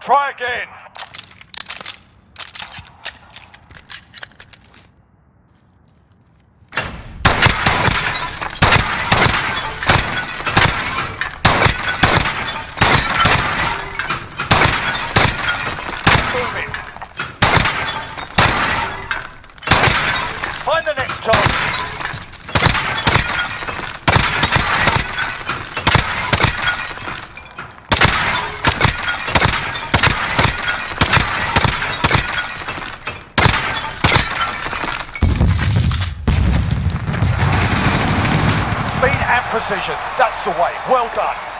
Try again. Moving. Find the next target. Speed and precision, that's the way. Well done.